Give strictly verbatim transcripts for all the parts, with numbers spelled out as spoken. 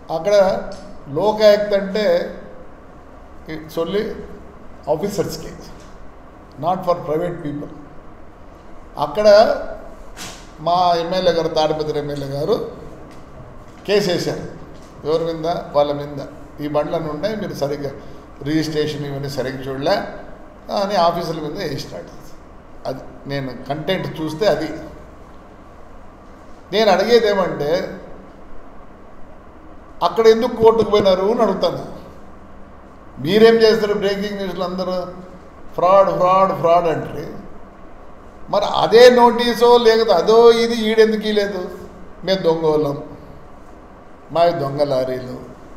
అక్కడ లోకాయుక్త అంటే it's only ఆఫీసర్స్కి, నాట్ ఫర్ ప్రైవేట్ పీపుల్. అక్కడ మా ఎమ్మెల్యే గారు, తాడిపత్రి ఎమ్మెల్యే గారు కేసు వేశారు. ఎవరి మీద? వాళ్ళ మీద. ఈ బండ్లను ఉన్నాయి, మీరు సరిగ్గా రిజిస్ట్రేషన్ ఇవన్నీ సరిగ్గా చూడలే అని ఆఫీసుల మీద వేసినాడు. అది నేను కంటెంట్ చూస్తే అది. నేను అడిగేది ఏమంటే, అక్కడ ఎందుకు కోర్టుకు పోయినారు అని అడుగుతాను. మీరేం చేస్తారు? బ్రేకింగ్ న్యూస్లు అందరూ ఫ్రాడ్ ఫ్రాడ్ ఫ్రాడ్ అంటే, మరి అదే నోటీసో లేకపోతే అదో ఇది ఈడెందుకు ఇలేదు? మేము దొంగ వాళ్ళం, మావి దొంగ లారీలు.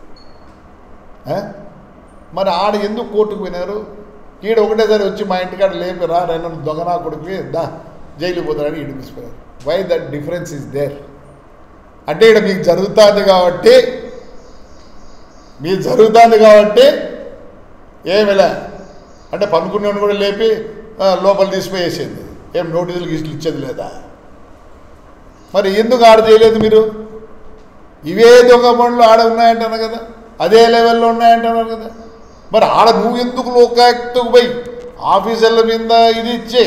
మరి ఆడ ఎందుకు కోర్టుకు పోయినారు? ఈడ ఒకటేసారి వచ్చి మా ఇంటికాడ లేపిరా రెండు దొంగనా కొడుకు దా జైలుకి పోతారని ఈడు మిసిపోయారు. Why that difference is there? అంటే ఇక్కడ మీకు జరుగుతుంది కాబట్టి, మీకు జరుగుతుంది కాబట్టి ఏమిలే అంటే పనుకునేవాడిని కూడా లేపి లోపల తీసిపోయేసేది. ఏం నోటీసులు గీసులు ఇచ్చేది లేదా? మరి ఎందుకు ఆడ చేయలేదు మీరు? ఇవే దొంగ బండ్లు ఆడ ఉన్నాయంటున్నారు కదా, అదే లెవెల్లో ఉన్నాయంటున్నారు కదా. మరి ఆడ నువ్వు ఎందుకు లోకాయుక్తకు పోయి ఆఫీసర్ల మీద ఇది ఇచ్చే?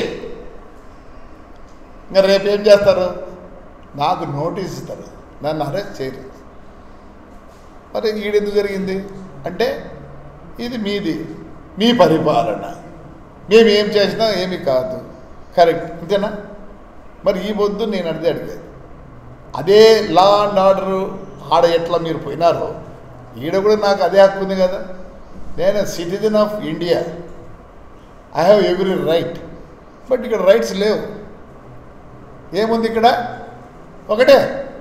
ఇంకా రేపు ఏం చేస్తారు? నాకు నోటీస్ ఇస్తారు, నన్ను అరెస్ట్ చేయరు. మరి ఈడెందుకు జరిగింది అంటే, ఇది మీది, మీ పరిపాలన, మేము ఏం చేసినా ఏమి కాదు, కరెక్ట్, అంతేనా? మరి ఈ పొద్దు నేను అడితే అడిగేది అదే లా అండ్ ఆర్డరు ఆడ ఎట్లా మీరు పోయినారో ఈడ కూడా నాకు అదే హక్కు ఉంది కదా. నేను citizen of India, I have every right. But ఇక్కడ రైట్స్ లేవు. ఏముంది ఇక్కడ? ఒకటే,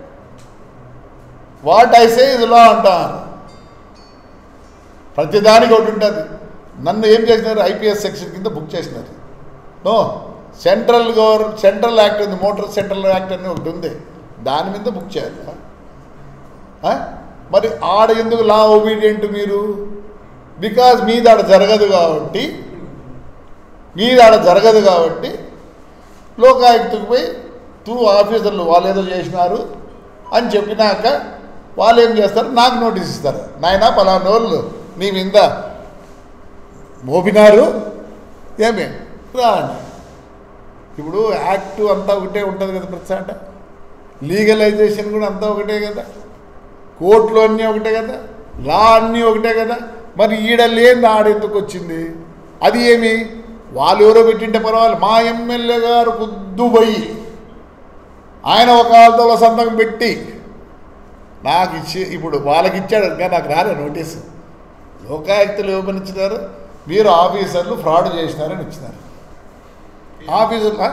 what I say is law అంటారు. ప్రతిదానికి ఒకటి ఉంటుంది. నన్ను ఏం చేసినారు? ఐపీఎస్ సెక్షన్ కింద బుక్ చేసినారు. No, central government central act ఉంది, మోటార్ సెంట్రల్ యాక్ట్ అని ఒకటి ఉంది, దాని మీద బుక్ చేయాలి. మరి ఆడ ఎందుకు లా ఒబీడియంట్ మీరు? బికాజ్ మీది ఆడ జరగదు కాబట్టి, మీది ఆడ జరగదు కాబట్టి లోకాయుక్తకు పోయి త్రూ ఆఫీసర్లు వాళ్ళు ఏదో చేసినారు అని చెప్పినాక వాళ్ళు ఏం చేస్తారు? నాకు నోటీస్ ఇస్తారు. నాయన పలానా వాళ్ళు నీ మీద మోపినారు, ఏమే రా అని. ఇప్పుడు యాక్ట్ అంతా ఒకటే ఉంటుంది కదా, ప్రతిసాట లీగలైజేషన్ కూడా అంతా ఒకటే కదా, కోర్టులు అన్నీ ఒకటే కదా, లా అన్నీ ఒకటే కదా. మరి ఈడ లేని ఆడెందుకు వచ్చింది? అది ఏమి? వాళ్ళు ఎవరో పెట్టింటే పర్వాలేదు. మా ఎమ్మెల్యే గారు పొద్దుపోయి ఆయన ఒక వాళ్ళతో సంతకం పెట్టి నాకు ఇచ్చి, ఇప్పుడు వాళ్ళకి ఇచ్చాడు ఇంకా నాకు రాలే నోటీసు. లోకాయుక్తలు ఇవ్వమనిచ్చినారు, మీరు ఆఫీసర్లు ఫ్రాడ్ చేసినారని ఇచ్చినారు. ఆఫీసర్ల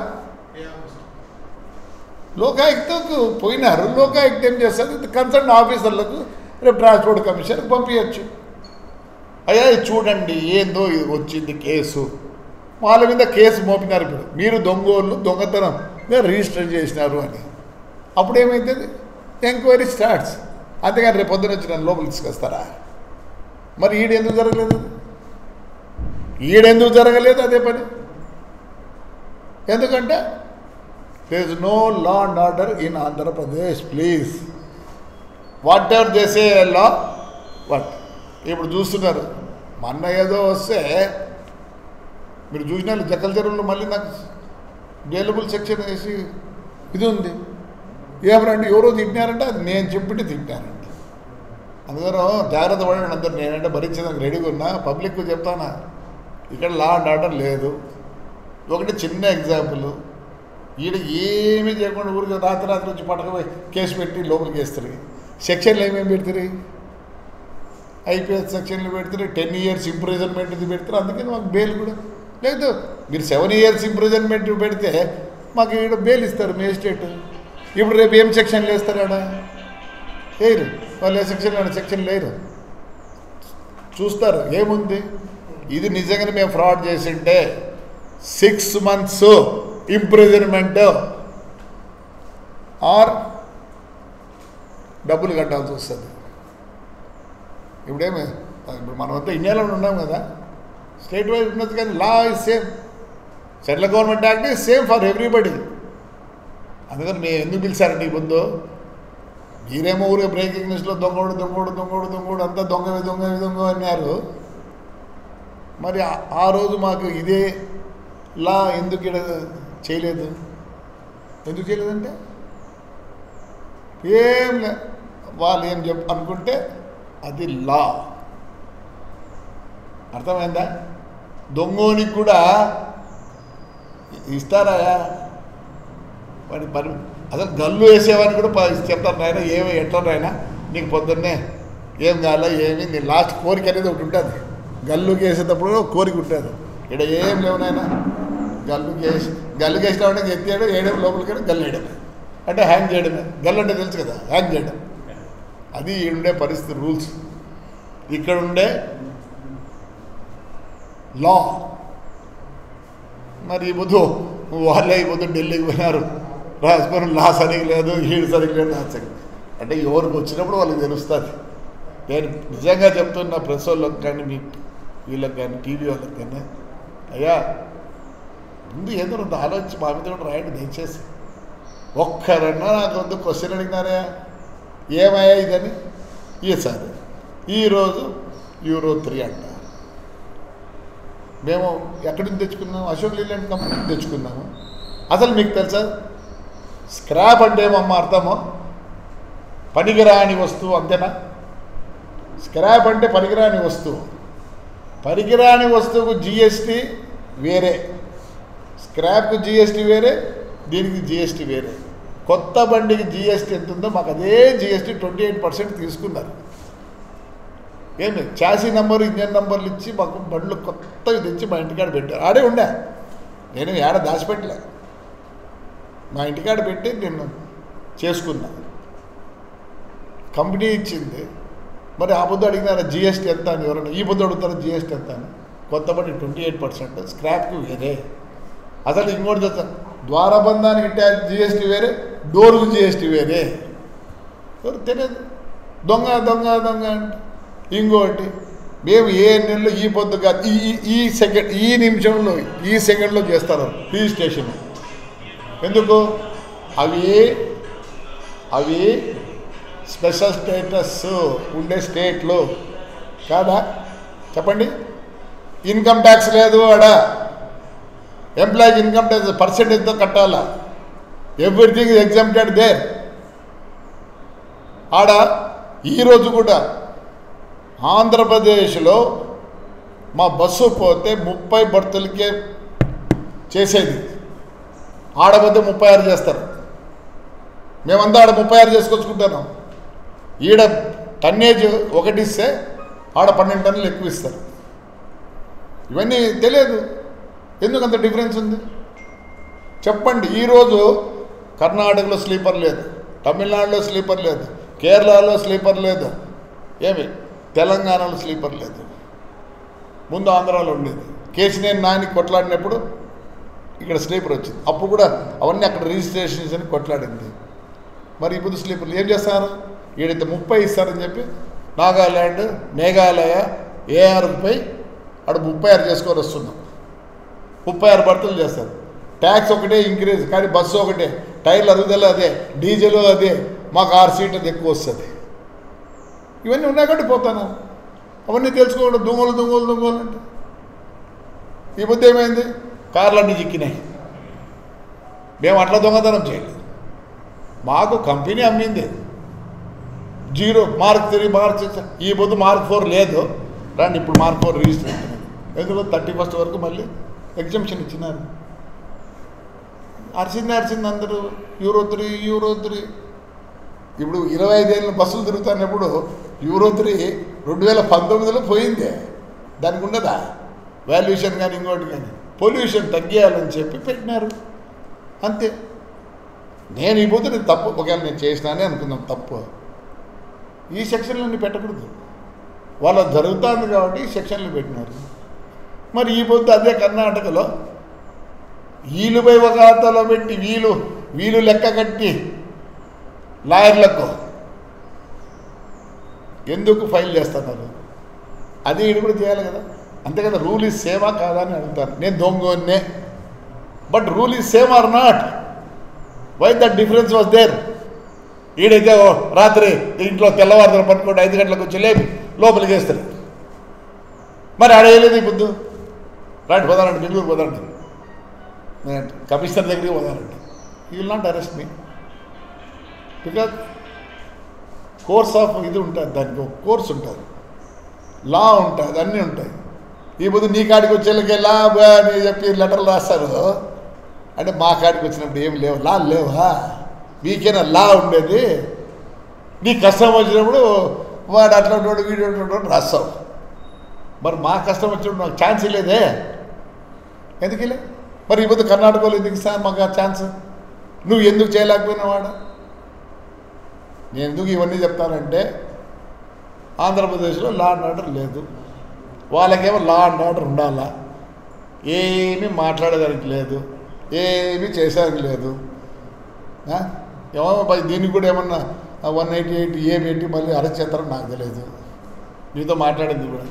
లోకాయుక్తకు పోయినారు. లోకాయుక్త ఏం చేస్తారు? కన్సర్న్ ఆఫీసర్లకు రేపు ట్రాన్స్పోర్ట్ కమిషన్కి పంపించచ్చు. అయ్యా ఇది చూడండి ఏందో ఇది వచ్చింది కేసు, వాళ్ళ మీద కేసు మోపినారు. ఇప్పుడు మీరు దొంగోళ్ళు దొంగతనం రిజిస్టర్ చేసినారు అని. అప్పుడు ఏమవుతుంది? Enquiry starts. అంతేగాని రేపు పొద్దున వచ్చి నన్ను లోపలికి తీసుకొస్తారా? మరి ఈడెందుకు జరగలేదు? ఈడెందుకు జరగలేదు అదే పని? ఎందుకంటే there is no law and order in Andhra Pradesh. Please, whatever they say law what. ఇప్పుడు చూస్తున్నారు, మొన్న ఏదో వస్తే మీరు చూసిన జక్కల చెరువులో మళ్ళీ నాకు బెయిలబుల్ సెక్షన్ వేసి ఇది ఉంది. ఏమరండి ఎవరో తిట్టినారంటే అది నేను చెప్పితే తిట్టానండి. అందుకని జాగ్రత్త పడండి అందరు. నేనంటే భరించేదానికి రెడీగా ఉన్నా, పబ్లిక్కు చెప్తానా ఇక్కడ లా అండ్ ఆర్డర్ లేదు. ఒకటి చిన్న ఎగ్జాంపుల్, ఈడ ఏమీ చేయకుండా ఊరికి రాత్రి రాత్రి వచ్చి పట్టకపోయి కేసు పెట్టి లోపలికి వేస్తారు. సెక్షన్లు ఏమేమి పెడతారు? ఐపీఎస్ సెక్షన్లు పెడతారు, టెన్ ఇయర్స్ ఇంప్రిజన్మెంట్ ఇది పెడతారు. అందుకని మాకు బెయిల్ కూడా లేదు. మీరు సెవెన్ ఇయర్స్ ఇంప్రిజన్మెంట్ పెడితే మాకు ఇక్కడ బెయిల్ ఇస్తారు మేజిస్ట్రేట్. ఇప్పుడు రేపు ఏం సెక్షన్లు వేస్తారు? ఆడ లేరు వాళ్ళు, ఏ సెక్షన్ సెక్షన్ లేరు, చూస్తారు ఏముంది. ఇది నిజంగానే మేము ఫ్రాడ్ చేసింటే సిక్స్ మంత్స్ ఇంప్రిజన్మెంట్ ఆర్ డబ్బులు కట్టాల్సి వస్తుంది. ఇప్పుడేమి ఇప్పుడు మనమంతా ఇండియాలో ఉన్నాం కదా, స్టేట్ వైజ్ ఉన్నది, కానీ law is same. Central government act is same for everybody. అందుకని మేము ఎందుకు పిలిచారండి ఈ ముందు? మీరేమో ఊరే బ్రేకింగ్ న్యూస్లో దొంగోడు దొంగోడు దొంగోడు దొంగోడు అంతా దొంగ దొంగ దొంగ అన్నారు. మరి ఆ రోజు మాకు ఇదే లా ఎందుకు ఇక్కడ చేయలేదు? ఎందుకు చేయలేదంటే ఏం లే, వాళ్ళు ఏం చెప్ అనుకుంటే అది లా. అర్థమైందా? దొంగోనికి కూడా ఇస్తారాయా వాడి పని. అసలు గల్లు వేసేవాడిని కూడా చెప్తారు, నాయన ఏమి ఎట్లా నాయన నీకు పొద్దున్నే ఏం కావాలా ఏమి నీ లాస్ట్ కోరిక అనేది ఒకటి ఉంటుంది. గల్లుకి వేసేటప్పుడు కోరిక ఉంటుంది. ఇక్కడ ఏం లేవు నాయన గల్లుకి వేసి గల్లుకి వేసిన వాడికి ఎత్తాడు వేయడం లోపలికి గల్లు వేయడమే అంటే హ్యాంగ్ చేయడమే. గల్లు అంటే తెలుసు కదా, హ్యాంగ్ చేయడం. అది ఉండే పరిస్థితి రూల్స్. ఇక్కడ ఉండే లా. మరి ఈ బుద్ధు వాళ్ళే ఈ బుద్ధు ఢిల్లీకి పోయినారు, రాజభవన్ లా సరిగ్గా లేదు, హీడు సరిగ్గా లేదు, రాజకీయ అంటే ఎవరికి వచ్చినప్పుడు వాళ్ళకి తెలుస్తుంది. నేను నిజంగా చెప్తున్న ప్రెస్ వాళ్ళకి కానీ మీ వీళ్ళకి కానీ టీవీ వాళ్ళకి కానీ, అయ్యా ముందు ఏదో కొంత ఆలోచించి మా మీద కూడా రాయండి దయచేసి. ఒక్కరన్నా నాకు కొంత క్వశ్చన్ అడిగినారా ఏమయ్యా ఇదని? ఈ సార్ ఈరోజు యూరో త్రీ అంట. మేము ఎక్కడి నుంచి తెచ్చుకున్నాము? అశోక్ లీలాండ్ కంపెనీ నుంచి తెచ్చుకున్నాము. అసలు మీకు తెలుసా స్క్రాప్ అంటే ఏమమ్మా అర్థమో? పనికిరాని వస్తువు, అంతేనా? స్క్రాప్ అంటే పనికిరాని వస్తువు. పనికిరాని వస్తువుకు జిఎస్టీ వేరే, స్క్రాప్కు జిఎస్టీ వేరే, దీనికి జిఎస్టీ వేరే. కొత్త బండికి జిఎస్టీ ఎంత ఉందో మాకు అదే జిఎస్టీ ట్వంటీ ఎయిట్ పర్సెంట్ తీసుకున్నారు. ఏమి చాసీ నెంబరు ఇంజన్ నెంబర్లు ఇచ్చి మాకు బండ్లు కొత్తవి తెచ్చి మా ఇంటికాడ పెట్టారు. ఆడే ఉండే, నేను ఏడ దాచిపెట్టలే, మా ఇంటికాడ పెట్టి నేను చేసుకున్నా. కంపెనీ ఇచ్చింది. మరి ఆ బుద్ధు అడిగినారా జిఎస్టీ ఎంత అని? ఎవరైనా ఈ బుద్ధు అడుగుతారా జిఎస్టీ ఎంత అని? కొత్త బండి ట్వంటీ ఎయిట్ పర్సెంట్ స్క్రాప్కి వేరే. అసలు ఇంకోటి తెలుసా, ద్వారబంధానికి ట్యాక్స్ జిఎస్టీ వేరే, డోర్కు జిఎస్టీ వేరే. ఎవరు తెలియదు. దొంగ దొంగ దొంగ అంటే ఇంకోటి మేము ఏ నెలలో ఈ పొద్దుగా ఈ ఈ సెకండ్ ఈ నిమిషంలో ఈ సెకండ్లో చేస్తారు రిజిస్ట్రేషన్. ఎందుకు? అవి అవి స్పెషల్ స్టేటస్ ఉండే స్టేట్లో కాదా? చెప్పండి. ఇన్కమ్ ట్యాక్స్ లేదు ఆడ. ఎంప్లాయీకి ఇన్కమ్ ట్యాక్స్ పర్సెంటేజ్తో కట్టాలా. Everything exempted they. ఆడ ఈరోజు కూడా ఆంధ్రప్రదేశ్లో మా బస్సు పోతే ముప్పై బర్తులకే చేసేది, ఆడపోతే ముప్పై ఆరు చేస్తారు. మేమంతా ఆడ ముప్పై ఆరు చేసుకొచ్చుకుంటున్నాం. ఈడ టన్నేజ్ ఒకటి ఇస్తే ఆడ పన్నెండు టన్నులు ఎక్కువ ఇస్తారు. ఇవన్నీ తెలియదు. ఎందుకంత డిఫరెన్స్ ఉంది చెప్పండి. ఈరోజు కర్ణాటకలో స్లీపర్ లేదు, తమిళనాడులో స్లీపర్ లేదు, కేరళలో స్లీపర్ లేదు, ఏమి తెలంగాణలో స్లీపర్ లేదు. ముందు ఆంధ్రాలో ఉండేది. కేసీనేని నాని కొట్లాడినప్పుడు ఇక్కడ స్లీపర్ వచ్చింది. అప్పుడు కూడా అవన్నీ అక్కడ రిజిస్ట్రేషన్స్ అని కొట్లాడింది. మరి ఇప్పుడు స్లీపర్లు ఏం చేస్తారు? ఈడైతే ముప్పై ఇస్తారని చెప్పి నాగాల్యాండ్, మేఘాలయ, ఏఆర్పై అక్కడ ముప్పై ఆరు చేసుకొని వస్తున్నాం. ముప్పై ఆరు బర్తులు చేస్తారు. ట్యాక్స్ ఒకటే ఇంక్రీజ్, కానీ బస్సు ఒకటే, టైర్లు అరుగుదల అదే, డీజిల్ అదే, మాకు ఆరు సీట్లు ఎక్కువ వస్తుంది. ఇవన్నీ ఉన్నాయి కాబట్టి పోతాను. అవన్నీ తెలుసుకోకుండా దొంగలు దొంగలు దొంగలు అంటే ఈ బుద్ధి ఏమైంది? కార్లన్నీ చిక్కినాయి. మేము అట్లా దొంగతనం చేయలేదు. మాకు కంపెనీ అమ్మింది జీరో మార్క్ త్రీ మార్క్ ఈ బుద్ధి మార్క్ ఫోర్ లేదు. రండి ఇప్పుడు మార్క్ ఫోర్ రిజిస్టర్ అవుతుంది. ఎందుకు థర్టీ ఫస్ట్ వరకు మళ్ళీ ఎగ్జామ్షన్ ఇచ్చినారు. అరిచింది అరిచింది అందరూ యూరో త్రీ యూరో త్రీ. ఇప్పుడు ఇరవై ఐదేళ్ళు బస్సులు తిరుగుతున్నప్పుడు యూరో త్రీ రెండు వేల పంతొమ్మిదిలో పోయిందే. దానికి ఉండదా వాల్యుయేషన్ కానీ ఇంకోటి కానీ? పొల్యూషన్ తగ్గియాలని చెప్పి పెట్టినారు అంతే. నేను ఈ బుద్ధి నేను తప్పు, ఒకవేళ నేను చేసినానే అనుకుందాం తప్పు, ఈ సెక్షన్లన్నీ పెట్టకూడదు. వాళ్ళ జరుగుతుంది కాబట్టి ఈ సెక్షన్లు పెట్టినారు. మరి ఈ బుద్ధి అదే కర్ణాటకలో వీలుపై ఒక ఖాతాలో పెట్టి వీలు వీలు లెక్క కట్టి లాయర్లకు ఎందుకు ఫైల్ చేస్తున్నారు? అది ఇది కూడా చేయాలి కదా. అంతే కదా. రూల్ ఈజ్ సేమా కాదా అని అడుగుతాను. నేను దొంగనే, but rule is same or not? Why that difference was there? ఈడైతే రాత్రి ఇంట్లో తెల్లవారుదలు పట్టుకుంటే ఐదు గంటలకు వచ్చి లేపి లోపలికి వేస్తారు. మరి ఆడ వేయలేదు ఈ పొద్దు రాండి పోదానండి బెంగళూరు పోదానండి కమిషనర్ దగ్గరికి పోదానండి. You will not arrest me because course of ఇది ఉంటుంది, దానికి ఒక కోర్స్ ఉంటుంది, లా ఉంటుంది, అన్నీ ఉంటాయి. ఈ పొద్దు నీ కాడికి వచ్చేళ్ళకి లా అని చెప్పి లెటర్లు రాస్తారు. అంటే మా కాడికి వచ్చినప్పుడు ఏం లేవు, లా లేవా? మీకేనా లా ఉండేది? నీ కష్టం వచ్చినప్పుడు వాడు అట్లా ఉంటాడు వీడియో ఉంటాడు రాస్తావు. మరి మా కష్టం వచ్చినప్పుడు నాకు ఛాన్స్ లేదే, ఎందుకు లే? మరి ఈ పొద్దు కర్ణాటకలో ఎందుకు ఇస్తా మాకు ఆ ఛాన్స్? నువ్వు ఎందుకు చేయలేకపోయినా వాడు? నేను ఎందుకు ఇవన్నీ చెప్తానంటే ఆంధ్రప్రదేశ్లో లా అండ్ ఆర్డర్ లేదు, వాళ్ళకేమో లా అండ్ ఆర్డర్ ఉండాలా, ఏమీ మాట్లాడేదానికి లేదు, ఏమీ చేసేదానికి లేదు. ఏమో దీనికి కూడా ఏమన్నా వన్ ఎయిటీ ఎయిట్ ఏ పెట్టి మళ్ళీ అరెస్ట్ చేస్తారని నాకు తెలియదు. మీతో మాట్లాడింది కూడా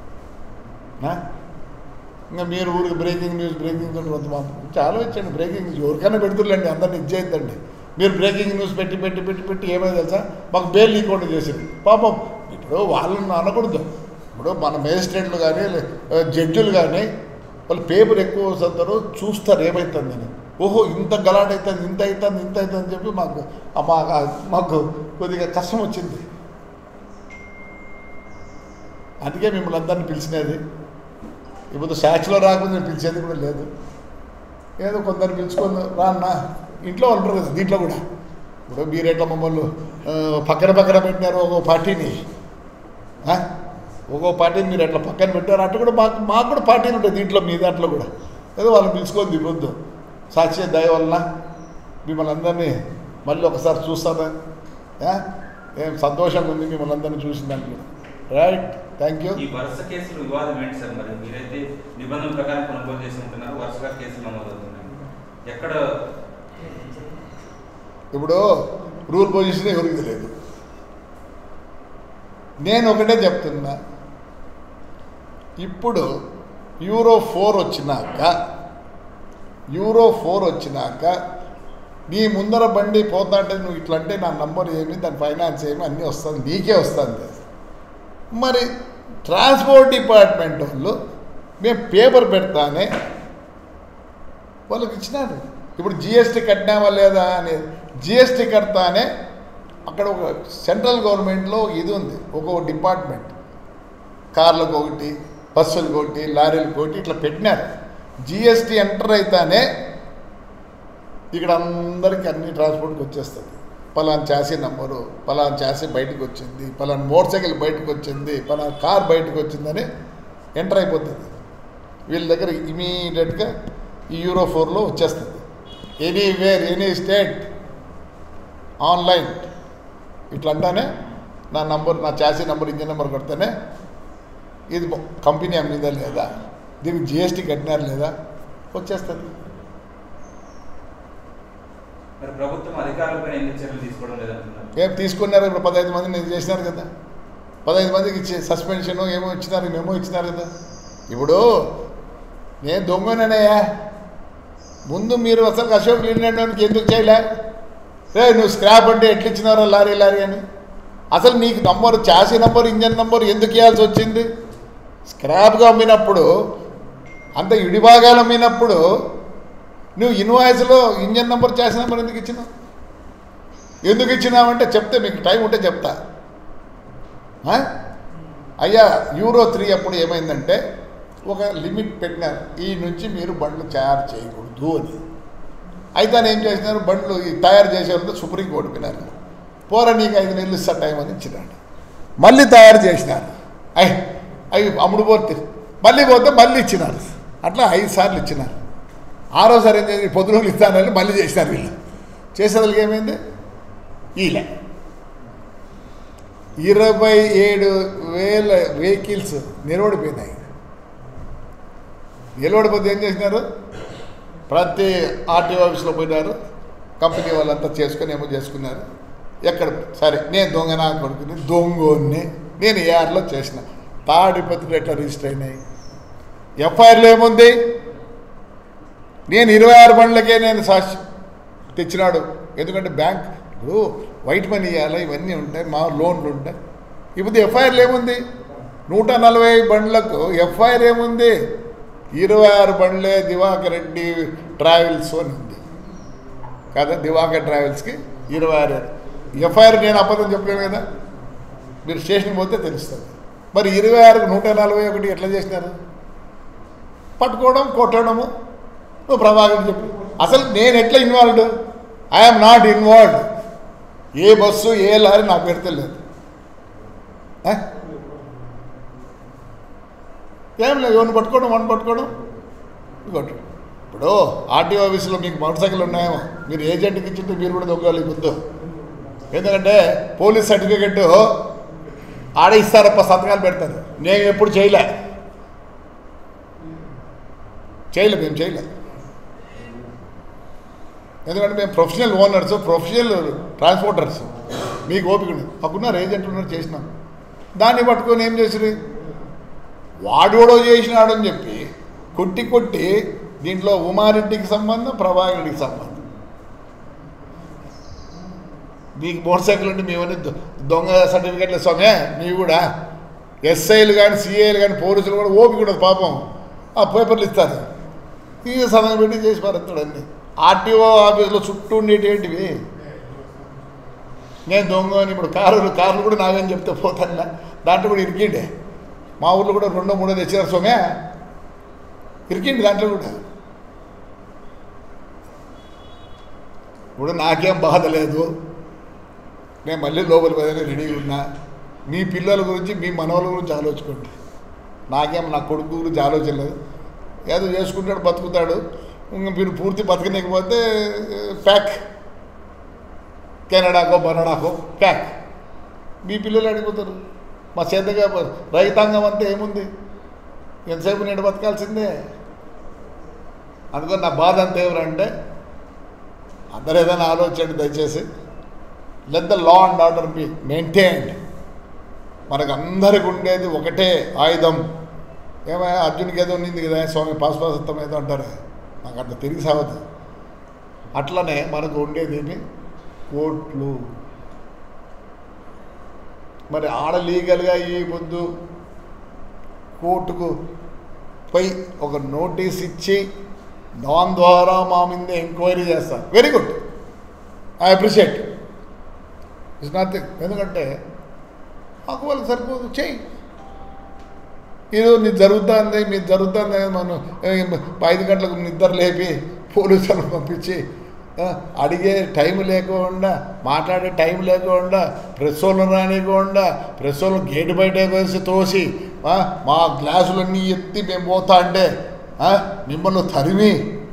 ఇంకా మీరు ఊరికి బ్రేకింగ్ న్యూస్ బ్రేకింగ్ న్యూస్ కొంత కొంచెం ఆలోచించండి. బ్రేకింగ్ న్యూస్ ఎవరికైనా పెడుతుర్లేండి, అందరినీ ఇచ్చేద్దండి. మీరు బ్రేకింగ్ న్యూస్ పెట్టి పెట్టి పెట్టి పెట్టి ఏమైంది తెలుసా, మాకు బెయిల్ లీకుండా చేసింది. పాపం ఇప్పుడు వాళ్ళని అనకూడదు. ఇప్పుడు మన మేజిస్ట్రేట్లు కానీ జడ్జిలు కానీ వాళ్ళు పేపర్ ఎక్కువ చదువుతారు, చూస్తారు ఏమవుతుందని. ఓహో ఇంత గలాట్ అవుతుంది, ఇంత అవుతుంది, ఇంత అవుతుంది అని చెప్పి మాకు మాకు కొద్దిగా కష్టం వచ్చింది. అందుకే మిమ్మల్ని అందరినీ పిలిచినది. ఇప్పుడు సాక్షిలో రాకుండా నేను పిలిచేది కూడా లేదు. ఏదో కొందరు పిలుచుకొని రాన్నా ఇంట్లో ఉంటారు కదా, దీంట్లో కూడా ఇప్పుడు మీరెట్లా మమ్మల్ని పక్కన పక్కన పెట్టినారు ఒక్కో పార్టీని, ఒక్కో పార్టీని మీరు ఎట్లా పక్కన పెట్టారు అట్లా కూడా మాకు మాకు కూడా పార్టీలు ఉంటాయి దీంట్లో, మీ దాంట్లో కూడా. ఏదో వాళ్ళని పిలుచుకొని దిగొద్దు. సాక్షి దయ వలన మిమ్మల్ని అందరినీ మళ్ళీ ఒకసారి చూస్తాను. ఏం సంతోషంగా ఉంది మిమ్మల్ని అందరినీ చూసిన దాంట్లో. Right, thank you. ఈ వరుస కేసులు వివాదం ఏంటి సార్? మరి మీరైతే నిబంధనల ప్రకారం కొనుగోలు చేసి ఉంటున్నారు, వరుసగా కేసులు నమోదవుతున్నాయి. ఎక్కడ ఇప్పుడు రూల్ పొజిషన్ ఎవరికి తెలియదు. నేను ఒకటే చెప్తున్నా, ఇప్పుడు యూరో ఫోర్ వచ్చినాక యూరో ఫోర్ వచ్చినాక నీ ముందర బండి పోతా అంటే నువ్వు ఇట్లా అంటే నా నంబర్ ఏమి, దాని ఫైనాన్స్ ఏమి అన్నీ వస్తుంది, నీకే వస్తుంది. మరి ట్రాన్స్పోర్ట్ డిపార్ట్మెంట్ వాళ్ళు మేము పేపర్ పెడతానే వాళ్ళకి ఇచ్చినారు. ఇప్పుడు జిఎస్టీ కట్టినావా లేదా అనేది, జిఎస్టీ కడతానే అక్కడ ఒక సెంట్రల్ గవర్నమెంట్లో ఇది ఉంది, ఒక్కొక్క డిపార్ట్మెంట్, కార్లకు ఒకటి, బస్సులకు ఒకటి, లారీలకు ఒకటి ఇట్లా పెట్టినారు. జిఎస్టీ ఎంటర్ అయితేనే ఇక్కడ అందరికీ అన్ని ట్రాన్స్పోర్ట్కి వచ్చేస్తుంది. పలానా చాసీ నంబరు, పలానా చాసీ బయటకు వచ్చింది, పలానా మోటార్ సైకిల్ బయటకు వచ్చింది, పలానా కార్ బయటకు వచ్చిందని ఎంటర్ అయిపోతుంది. వీళ్ళ దగ్గర ఇమీడియట్గా ఈ యూరో ఫోర్లో వచ్చేస్తుంది. ఎనీవేర్ ఎనీ స్టేట్ ఆన్లైన్ ఇట్లా అంటానే నా నంబర్, నా చాసీ నెంబర్, ఇంజిన్ నెంబర్ కొడితేనే ఇది కంపెనీ అమ్మిందా లేదా, దీనికి జిఎస్టీ కట్టినారు లేదా వచ్చేస్తుంది. ప్రభుత్వం అధికారులపై ఎన్ని చర్యలు తీసుకోవడం లేదంటున్నారు. ఏం తీసుకున్నారు? ఇప్పుడు పదహైదు మంది నేను చేసినారు కదా, పదహైదు మందికి ఇచ్చి సస్పెన్షన్ ఏమో ఇచ్చినారు, మేమో ఇచ్చినారు కదా. ఇప్పుడు నేను దొంగనయ్యా, ముందు మీరు అసలు అశోక్ లీలాండ్కి ఎందుకు చేయలే? రే నువ్వు స్క్రాప్ అంటే ఎట్లా ఇచ్చినారో లారీ లారీ అని, అసలు నీకు number, chassis number, engine number ఎందుకు ఇవ్వాల్సి వచ్చింది? స్క్రాప్గా అమ్మినప్పుడు, అంత ఇడిభాగాలు అమ్మినప్పుడు నువ్వు ఇన్వాయిస్లో ఇంజన్ నెంబర్, చాసీ నెంబర్ ఎందుకు ఇచ్చినావు? ఎందుకు ఇచ్చినావంటే చెప్తే మీకు టైం ఉంటే చెప్తా. అయ్యా యూరో త్రీ అప్పుడు ఏమైందంటే ఒక లిమిట్ పెట్టినారు, ఈ నుంచి మీరు బండ్లు తయారు చేయకూడదు అని. అయితే ఏం చేసినారు, బండ్లు తయారు చేసేవాళ్ళతో సుప్రీంకోర్టు పోయినారు. పోరా నీకు ఐదు నెలలు ఇస్తా టైం అని ఇచ్చినాడు. మళ్ళీ తయారు చేసినారు, అయ్యి అవి అమ్ముడు పోతే మళ్ళీ పోతే మళ్ళీ ఇచ్చినారు. అట్లా ఐదు సార్లు ఇచ్చినారు. ఆరోసారి ఏం చేసి పొద్దున ఇస్తానని మళ్ళీ చేసినారు. వీళ్ళు చేసేదానికి ఏమైంది, ఈలే ఇరవై ఏడు వేల వెహికల్స్ నిలబడిపోయినాయి. నిలబడిపోతే ఏం చేసినారు, ప్రతి ఆర్టీఓ ఆఫీస్లో పోయినారు, కంపెనీ వాళ్ళంతా చేసుకొని ఏమో చేసుకున్నారు. ఎక్కడ సరే నేను దొంగ నా కొడుకుని దొంగని నేను ఏఆర్లో చేసిన, తాడిపత్రులు ఎట్లా రిజిస్టర్ అయినాయి, ఎఫ్ఐఆర్లో ఏముంది, నేను ఇరవై ఆరు బండ్లకే నేను సాక్షి తెచ్చినాడు. ఎందుకంటే బ్యాంక్ ఇప్పుడు వైట్ మనీ ఇవ్వాలి, ఇవన్నీ ఉంటాయి, మా లోన్లు ఉంటాయి. ఇప్పుడు ఎఫ్ఐఆర్లు ఏముంది? నూట నలభై బండ్లకు ఎఫ్ఐఆర్ ఏముంది? ఇరవై ఆరు బండ్లే దివాకర్ రెడ్డి ట్రావెల్స్ అని ఉంది కదా. దివాకర్ ట్రావెల్స్కి ఇరవై ఆరు ఎఫ్ఐఆర్. నేను అబద్ధం చెప్పలేను కదా, మీరు స్టేషన్కి పోతే తెలుస్తుంది. మరి ఇరవై ఆరుకు నూట నలభై ఒకటి ఎట్లా చేసినారు? పట్టుకోవడం, కొట్టడము. నువ్వు ప్రభాకర్ చెప్పు, అసలు నేను ఎట్లా ఇన్వాల్వ్డ్? I'm not involved. ఏ బస్సు ఏ లారీ నా పేరు తెలియదు, ఏం లేదు. ఎవరిని పట్టుకోవడం, వన్ పట్టుకోవడం, కొట్టడం. ఇప్పుడు ఆర్టీఓ ఆఫీసులో మీకు మోటార్ సైకిల్ ఉన్నాయేమో, మీరు ఏజెంట్కి ఇచ్చింటే మీరు కూడా దొంగలి ముందు. ఎందుకంటే పోలీస్ సర్టిఫికెట్ ఆడే ఇస్తారప్ప, సంతకాలు పెడతారు. నేను ఎప్పుడు చేయలే చేయలే మేము చేయలే ఎందుకంటే మేము ప్రొఫెషనల్ ఓనర్స్, ప్రొఫెషనల్ ట్రాన్స్పోర్టర్స్. మీకు ఓపిక ఉంది, మాకున్నారు ఏజెంట్లు ఉన్నారు, చేసినాం. దాన్ని పట్టుకొని ఏం చేసిరు? వాడోడో చేసినాడని చెప్పి కొట్టి కొట్టి దీంట్లో ఉమారెడ్డికి సంబంధం, ప్రభాకరెడ్డికి సంబంధం. మీకు మోటార్ సైకిల్ ఉంటే మేమన్నీ దొంగ సర్టిఫికెట్లు స్వామే. మీరు కూడా ఎస్ఐలు కానీ సిఐలు కానీ పోలీసులు కూడా ఓపిక ఉండదు పాపం. ఆ పేపర్లు ఇస్తారు, ఇక సదనం పెట్టి చేసి పారేస్తాడు అన్నీ. ఆర్టీఓ ఆఫీసులో చుట్టూ ఉండేటి ఏంటివి? నేను దొంగ అని ఇప్పుడు కారు కార్లు కూడా నాగని చెప్తే పోతాను, దాంట్లో కూడా ఇరికిండే. మా ఊర్లో కూడా రెండో మూడో తెచ్చారు సోమే, ఇరికిండి దాంట్లో కూడా. ఇప్పుడు నాకేం బాధ లేదు, నేను మళ్ళీ లోపలి పోదని రెడీగా ఉన్నా. మీ పిల్లల గురించి, మీ మనవల గురించి ఆలోచుకోండి. నాకేం నా కొడుకు గురించి ఆలోచన లేదు. ఏదో చేసుకుంటాడు, బతుకుతాడు. ఇంకా మీరు పూర్తి బతకలేకపోతే ప్యాక్, కెనడాకో బనడాకో ప్యాక్. మీ పిల్లలు అడిగిపోతారు. మా చేతగా రైతాంగం అంతా ఏముంది, ఎంతసేపు నేను బతకాల్సిందే. అందుకని నా బాధ అంత ఏమరంటే, అందరూ ఏదైనా ఆలోచించండి దయచేసి. Let the law and order be maintained. మనకు అందరికి ఉండేది ఒకటే ఆయుధం. ఏమయ్యా అర్జున్కి ఏదో ఉండింది కదా, స్వామి పాశుపతం ఏదో అంటారు, నాకు అంత తిరిగి సాగదు. అట్లనే మనకు ఉండేది ఏమి? కోర్టులు. మరి ఆడ లీగల్గా ఈ పొద్దు కోర్టుకు పోయి ఒక నోటీస్ ఇచ్చి దాని ద్వారా మా మీద ఎంక్వైరీ చేస్తారు. Very good, I appreciate. It's nothing. ఎందుకంటే మాకు వాళ్ళకి సరిపోదు, చెయ్యి. ఇది నీకు జరుగుతుంది, మీరు జరుగుతుంది. మనం ఐదు గంటలకు నిద్ర లేపి పోలీసులను పంపించి అడిగే టైం లేకుండా, మాట్లాడే టైం లేకుండా, ప్రెస్ వాళ్ళని రానివ్వకుండా, ప్రెస్ వాళ్ళు గేటు బయట వేసి తోసి మా గ్లాసులన్నీ ఎత్తి మేము పోతా అంటే మిమ్మల్ని తరిమి.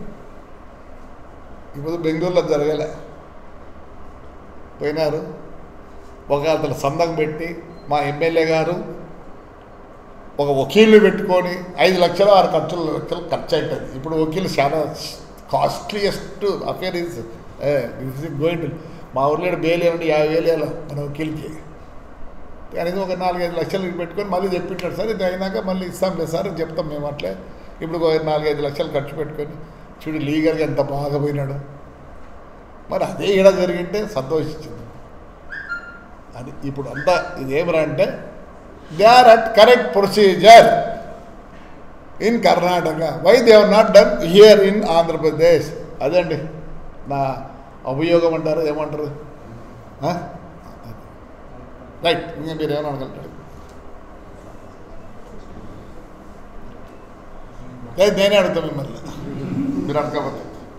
ఇప్పుడు బెంగళూరులో జరగలే, పోయినారు. ఒక అతను సందం పెట్టి మా ఎమ్మెల్యే గారు ఒక వకీల్ని పెట్టుకొని ఐదు లక్షలు ఆరు ఖర్చులు లక్షలు ఖర్చు అవుతుంది. ఇప్పుడు వకీలు చాలా costliest affair is is going. మా ఊర్లో బెయిల్ ఏమంటే యాభై వేలు వేయాలి మన వకీల్కి. అనేది ఒక నాలుగైదు లక్షలు పెట్టుకొని మళ్ళీ చెప్పింటాడు, సార్ ఇది అయినాక మళ్ళీ ఇస్తాంలే సార్ అని చెప్తాం మేము. అట్లే ఇప్పుడు నాలుగైదు లక్షలు ఖర్చు పెట్టుకొని చూడు లీగల్గా ఎంత బాగా పోయినాడు. మరి అదే ఈడ జరిగింటే సంతోషించింది. అది ఇప్పుడు అంతా ఇదేమరా అంటే they are at correct procedure in Karnataka. Why they are not done here in Andhra Pradesh. అదండి నా అభియోగం అంటారు, ఏమంటారు? రైట్. ఇంకా మీరు ఏమైనా అనగలుగుతారు? లేదు, నేనే అడుగుతాను మిమ్మల్ని, మీరు అడగకపోతే.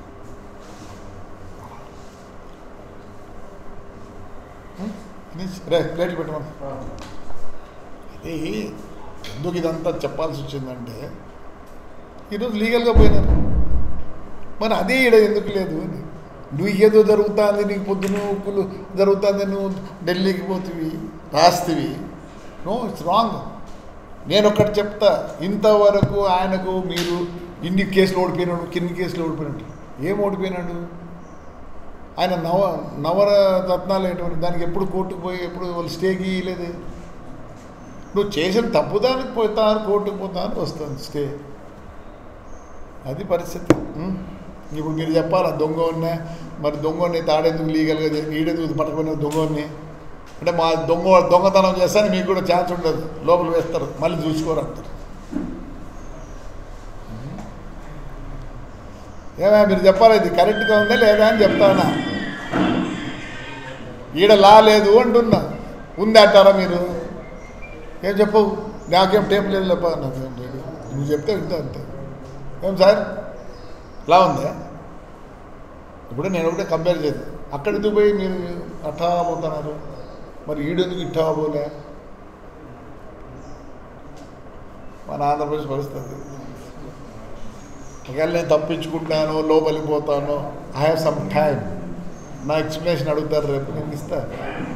రే ప్లేట్లు పెట్టమని. ఇది ఎందుకు ఇదంతా చెప్పాల్సి వచ్చిందంటే ఈరోజు లీగల్గా పోయినారు, మరి అదే ఈడ ఎందుకు లేదు అని. నువ్వు ఏదో జరుగుతుంది, నీకు పొద్దున ఉప్పులు జరుగుతుంది, నువ్వు ఢిల్లీకి పోతివి, రాస్తివి. No, it's wrong. నేను ఒక్కటి చెప్తా, ఇంతవరకు ఆయనకు మీరు ఇన్ని కేసులు ఓడిపోయినాడు, కిన్ని కేసులు ఓడిపోయినట్టు. ఏం ఓడిపోయినాడు? ఆయన నవ నవరత్నాలు ఏంటంటే దానికి ఎప్పుడు కోర్టుకు పోయి ఎప్పుడు వాళ్ళు స్టేకి ఇవ్వలేదు. నువ్వు చేసిన తప్పుదానికి పోతాను, కోర్టుకు పోతాను వస్తుంది స్టే. అది పరిస్థితి. ఇప్పుడు మీరు చెప్పాలా దొంగ ఉన్నా మరి దొంగని తాడేందుకు లీగల్గా ఈడెందుకు పట్టుకున్న దొంగని అంటే మా దొంగ దొంగతనం చేస్తాను మీకు కూడా ఛాన్స్ ఉండదు, లోపల వేస్తారు, మళ్ళీ చూసుకోరు అంటారు. ఏమైనా మీరు చెప్పాలి ఇది కరెక్ట్గా ఉందా లేదా అని చెప్తానా. ఈడ లా లేదు అంటున్నా, ఉంది అంటారా మీరు? ఏం చెప్పవు, నాకేం టేప్ లేదు లేప నాకేం లేదు, నువ్వు చెప్తే వింటా అంతే. ఏం సార్ లా ఉందా? ఇప్పుడు నేను ఒకటే కంపేర్ చేద్దాం, అక్కడికి పోయి మీరు అట్టా పోతున్నారు, మరి ఈడెందుకు ఇట్టా పోలే? మన ఆంధ్రప్రదేశ్ పరిస్థితి. ఒకవేళ నేను తప్పించుకుంటాను, లోపలికి పోతాను, ఐ హ్యావ్ సమ్ టైం, నా ఎక్స్ప్లెనేషన్ అడుగుతారు, రేపు నేను ఇస్తాను.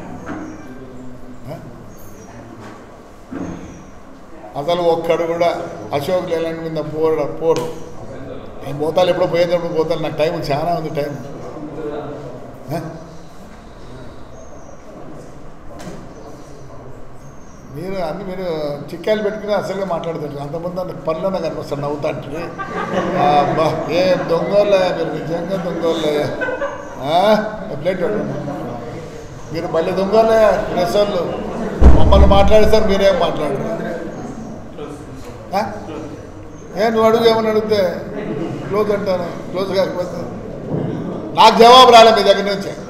అసలు ఒక్కడు కూడా అశోక్ లేలాండ్ మీద పోరు పోరు నేను పోతాను, ఎప్పుడో పోయేటప్పుడు పోతాను, నాకు టైం చాలా ఉంది టైం. మీరు అన్ని మీరు చిక్కాయలు పెట్టుకుని అసలుగా మాట్లాడుతుంటారు, అంతమంది అంత పనులన్నా కనిపిస్తారు నవ్వుతా అంటే. అబ్బా ఏం దొంగోళ్ళ మీరు, నిజంగా దొంగోళ్ళ ప్లేట్ మీరు మళ్ళీ దొంగోళ్ళ ప్రెస్ వాళ్ళు మమ్మల్ని మాట్లాడేస్తారు, మీరేం మాట్లాడరు. ఏ నువ్వు అడుగు, ఏమని అడిగితే క్లోజ్ అంటాను, క్లోజ్ కాకపోతే నాకు జవాబు రాలే మీ దగ్గర నుంచి.